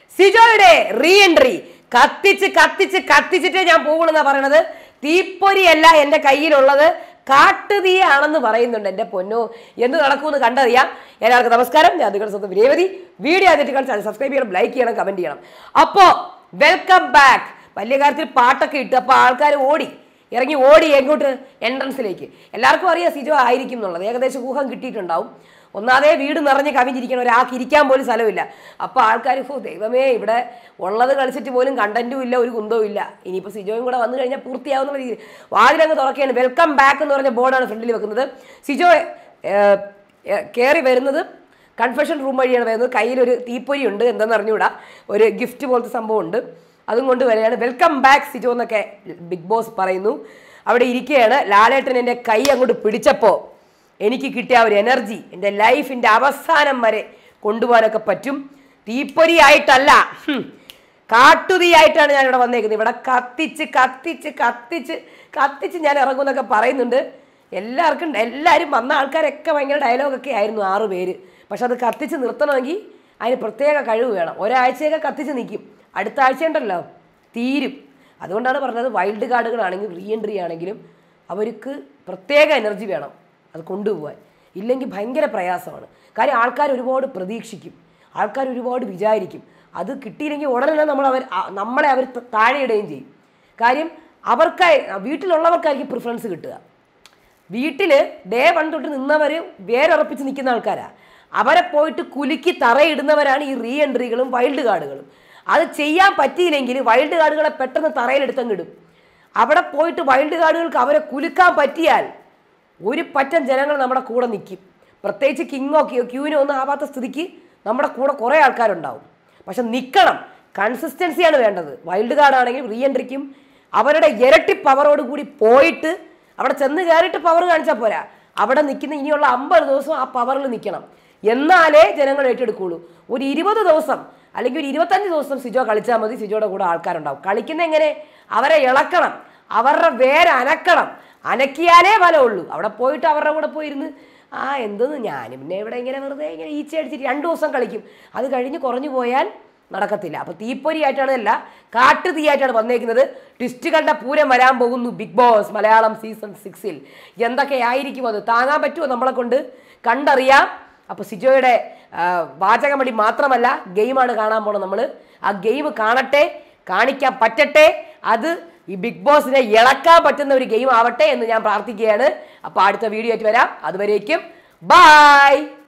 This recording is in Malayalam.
സിജോയുടെ റീ എൻട്രി കത്തിച്ചിട്ടേ ഞാൻ പോകുമെന്നാ പറയണത്. തീപ്പൊരിയല്ല എൻ്റെ കയ്യിലുള്ളത്, കാട്ടുതീയാണെന്ന് പറയുന്നുണ്ട്. എൻ്റെ പൊന്നോ, എന്ത് നടക്കുമെന്ന് കണ്ടറിയാം. എല്ലാവർക്കും നമസ്കാരം. ഞാൻ നിങ്ങളുടെ സ്വന്തം രേവതി. വീഡിയോ ആദ്യമായിട്ട് കാണാൻ സബ്സ്ക്രൈബ് ചെയ്യണം, ലൈക്ക് ചെയ്യണം, കമന്റ് ചെയ്യണം. അപ്പോൾ വെൽക്കം ബാക്ക്. വലിയ കാര്യത്തിൽ പാട്ടൊക്കെ ഇട്ട് അപ്പോൾ ആൾക്കാർ ഇറങ്ങി ഓടി എങ്ങോട്ട്? എൻട്രൻസിലേക്ക്. എല്ലാവർക്കും അറിയാം സിജോ ആയിരിക്കും എന്നുള്ളത്, ഏകദേശം ഊഹം കിട്ടിയിട്ടുണ്ടാവും. ഒന്നാമതേ വീട് നിറഞ്ഞ് കവിഞ്ഞിരിക്കണം, ഒരാൾക്ക് ഇരിക്കാൻ പോലും സ്ഥലമില്ല. അപ്പോൾ ആൾക്കാർ ദൈവമേ, ഇവിടെ ഉള്ളത് കളിച്ചിട്ട് പോലും കണ്ടന്റും ഇല്ല, ഒരു കുന്തവും ഇല്ല. ഇനിയിപ്പോൾ സിജോയും കൂടെ വന്നു കഴിഞ്ഞാൽ പൂർത്തിയാവുന്ന രീതിയിൽ വാതിലങ്ങ് തുറക്കുകയാണ്. വെൽക്കം ബാക്ക് എന്ന് പറഞ്ഞ ബോർഡാണ് ഫ്രണ്ടിൽ വെക്കുന്നത്. സിജോ കയറി വരുന്നത് കൺഫെഷൻ റൂം വഴിയാണ് വരുന്നത്. കയ്യിലൊരു തീപ്പൊരി ഉണ്ട്, എന്താണെന്ന് അറിഞ്ഞുകൂടാ, ഒരു ഗിഫ്റ്റ് പോലത്തെ സംഭവം ഉണ്ട്, അതും കൊണ്ട് വരികയാണ്. വെൽക്കം ബാക്ക് സിജോ എന്നൊക്കെ ബിഗ് ബോസ് പറയുന്നു. അവിടെ ഇരിക്കുകയാണ്. ലാലേട്ടൻ എൻ്റെ കൈ അങ്ങോട്ട് പിടിച്ചപ്പോൾ എനിക്ക് കിട്ടിയ ഒരു എനർജി എൻ്റെ ലൈഫിൻ്റെ അവസാനം വരെ കൊണ്ടുപോകാനൊക്കെ പറ്റും. തീപ്പൊരി ആയിട്ടല്ല, കാട്ടുതീയായിട്ടാണ് ഞാൻ ഇവിടെ വന്നേക്കുന്നത്. ഇവിടെ കത്തിച്ച് ഞാൻ ഇറങ്ങുമെന്നൊക്കെ പറയുന്നുണ്ട്. എല്ലാവരും വന്ന ആൾക്കാരൊക്കെ ഭയങ്കര ഡയലോഗൊക്കെ ആയിരുന്നു, 6 പേര്. പക്ഷെ അത് കത്തിച്ച് നിർത്തണമെങ്കിൽ അതിന് പ്രത്യേക കഴിവ് വേണം. ഒരാഴ്ചയൊക്കെ കത്തിച്ച് നിൽക്കും, അടുത്ത ആഴ്ച ഉണ്ടല്ലോ തീരും. അതുകൊണ്ടാണ് പറഞ്ഞത്, വൈൽഡ് കാർഡുകളാണെങ്കിലും റീ എൻട്രി ആണെങ്കിലും അവർക്ക് പ്രത്യേക എനർജി വേണം അത് കൊണ്ടുപോകാൻ. ഇല്ലെങ്കിൽ ഭയങ്കര പ്രയാസമാണ്. കാര്യം ആൾക്കാർ ഒരുപാട് പ്രതീക്ഷിക്കും, ആൾക്കാർ ഒരുപാട് വിചാരിക്കും. അത് കിട്ടിയില്ലെങ്കിൽ ഉടനെ നമ്മളെ അവർ താഴെയിടുകയും ചെയ്യും. കാര്യം വീട്ടിലുള്ളവർക്കായിരിക്കും പ്രിഫറൻസ് കിട്ടുക. വീട്ടിൽ ഡേ 1 തൊട്ട് നിന്നവർ വേരുറപ്പിച്ച് നിൽക്കുന്ന ആൾക്കാരാണ്. അവരെ പോയിട്ട് കുലുക്കി തറയിടുന്നവരാണ് ഈ റീ എൻട്രികളും വൈൽഡ് കാർഡുകളും. അത് ചെയ്യാൻ പറ്റിയില്ലെങ്കിൽ വൈൽഡ് കാർഡുകളെ പെട്ടെന്ന് തറയിലെടുത്തങ്ങിടും. അവിടെ പോയിട്ട് വൈൽഡ് കാർഡുകൾക്ക് അവരെ കുലുക്കാൻ പറ്റിയാൽ ഒരു പറ്റം ജനങ്ങൾ നമ്മുടെ കൂടെ നിൽക്കും. പ്രത്യേകിച്ച് കിങ്ങോ ക്യൂവിനോ ഒന്നും ആവാത്ത സ്ഥിതിക്ക് നമ്മുടെ കൂടെ കുറേ ആൾക്കാരുണ്ടാവും. പക്ഷെ നിൽക്കണം, കൺസിസ്റ്റൻസിയാണ് വേണ്ടത്. വൈൽഡ് കാർഡാണെങ്കിലും റീ എൻട്രിക്കും അവരുടെ ഇരട്ടി പവറോട് കൂടി പോയിട്ട് അവിടെ ചെന്ന് കയറിയിട്ട് പവർ കാണിച്ചാൽ പോരാ, അവിടെ നിൽക്കുന്ന ഇനിയുള്ള 50 ദിവസം ആ പവറിൽ നിൽക്കണം. എന്നാലേ ജനങ്ങൾ ഏറ്റെടുക്കുകയുള്ളൂ. ഒരു 20 ദിവസം അല്ലെങ്കിൽ ഒരു 25 ദിവസം സിജോ കളിച്ചാൽ മതി, സിജോയുടെ കൂടെ ആൾക്കാരുണ്ടാവും. കളിക്കുന്ന എങ്ങനെ? അവരെ ഇളക്കണം, അവരുടെ വേര് അനക്കിയാലേ ഫലമുള്ളൂ. അവിടെ പോയിട്ട് അവരുടെ കൂടെ പോയിരുന്ന് എന്തെന്ന് ഞാനും പിന്നെ ഇവിടെ വെറുതെ ഈച്ച അടിച്ചിട്ട് 2 ദിവസം കളിക്കും. അത് കഴിഞ്ഞ് കുറഞ്ഞു പോയാൽ നടക്കത്തില്ല. അപ്പോൾ തീപ്പൊരി ആയിട്ടാണ് കാട്ടുതീയായിട്ടാണ് വന്നേക്കുന്നത്. ട്വിസ്റ്റുകളുടെ പൂരം വരാൻ പോകുന്നു ബിഗ് ബോസ് മലയാളം സീസൺ 6-ൽ. എന്തൊക്കെയായിരിക്കും അത്? താങ്ങാൻ പറ്റുമോ നമ്മളെ കൊണ്ട്? കണ്ടറിയാം. അപ്പോൾ സിജോയുടെ വാചകമടി മാത്രമല്ല, ഗെയിമാണ് കാണാൻ പോണം നമ്മൾ. ആ ഗെയിം കാണിക്കാൻ പറ്റട്ടെ. അത് ഈ ബിഗ് ബോസിനെ ഇളക്കാൻ പറ്റുന്ന ഒരു ഗെയിം ആവട്ടെ എന്ന് ഞാൻ പ്രാർത്ഥിക്കുകയാണ്. അപ്പോൾ അടുത്ത വീഡിയോ ആയിട്ട് വരാം. അതുവരേക്കും ബൈ.